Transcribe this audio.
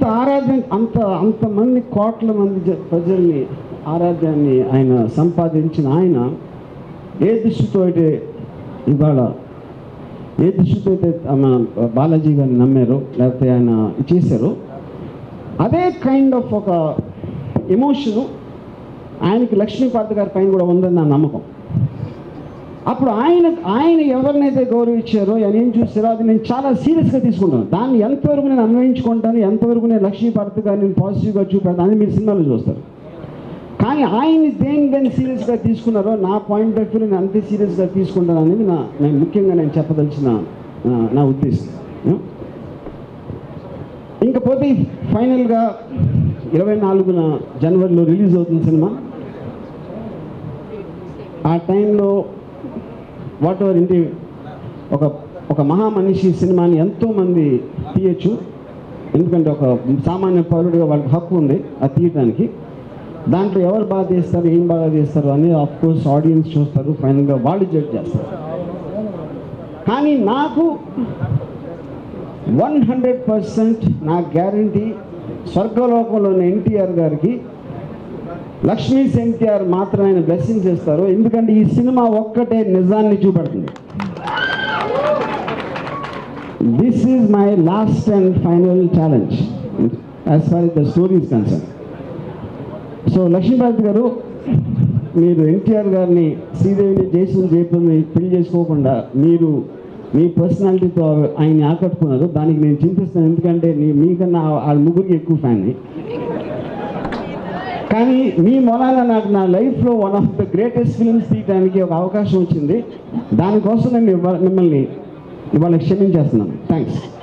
అంతమంది కోట్ల మంది ప్రజల్ని ఆరాధ్యాన్ని ఆయన సంపాదించిన ఆయన ఏ దృష్టితో అయితే ఇవాళ మన బాలాజీ గారిని నమ్మారు, లేకపోతే ఆయన చేశారు, అదే కైండ్ ఆఫ్ ఒక ఎమోషను ఆయనకి లక్ష్మీపార్తి గారి పైన కూడా ఉందని నా నమ్మకం. అప్పుడు ఆయన ఎవరినైతే గౌరవించారో ఆయన ఏం చూస్తారో అది నేను చాలా సీరియస్గా తీసుకుంటాను. దాన్ని ఎంతవరకు నేను అన్వయించుకుంటాను, ఎంతవరకు నేను లక్ష్మీపార్తి గారిని నేను పాజిటివ్గా చూపెడతాను అని మీరు సినిమాలో చూస్తారు. కానీ ఆయన్ని దేని సీరియస్గా తీసుకున్నారో నా పాయింట్ ఆఫ్ వ్యూ నేను అంతే సీరియస్గా తీసుకుంటాను అనేది నేను ముఖ్యంగా నేను చెప్పదలిచిన నా ఉద్దేశం. ఇంకపోతే ఫైనల్గా 24న జనవరిలో రిలీజ్ అవుతుంది సినిమా. ఆ టైంలో వాట్ ఎవర్ ఇంటి ఒక మహామనిషి సినిమాని ఎంతోమంది తీయచ్చు, ఎందుకంటే ఒక సామాన్య పౌరుడిగా వాళ్ళకి హక్కు ఉంది అది తీయడానికి. దాంట్లో ఎవరు బాగా తీస్తారు, ఏం బాగా తీస్తారు అని ఆఫ్కోర్స్ ఆడియన్స్ చూస్తారు, ఫైనల్గా వాళ్ళు జడ్జ్ చేస్తారు. కానీ నాకు 100% నా గ్యారంటీ స్వర్గలోకంలోని ఎన్టీఆర్ గారికి లక్ష్మీ ఎన్టీఆర్ మాత్రమే ఆయన బ్లెస్సింగ్ చేస్తారు. ఎందుకంటే ఈ సినిమా ఒక్కటే నిజాన్ని చూపెడుతుంది. This is my last and final challenge as far as the story is concern. So Lakshmi Parvathi గారు, మీరు ఎన్టీఆర్ గారిని శ్రీదేవిని జయపుని పెళ్లి చేసుకోకుండా మీరు మీ పర్సనాలిటీతో ఆయన్ని ఆకట్టుకున్నారు. దానికి నేను చింతిస్తాను, ఎందుకంటే మీకన్నా వాళ్ళ ముగ్గురికి ఎక్కువ ఫ్యాన్ని. కానీ మీ మూలాన నాకు నా లైఫ్లో one of the greatest films తీయడానికి ఒక అవకాశం వచ్చింది. దానికోసం నేను మిమ్మల్ని ఇవాళ క్షమించేస్తున్నాను. థ్యాంక్స్.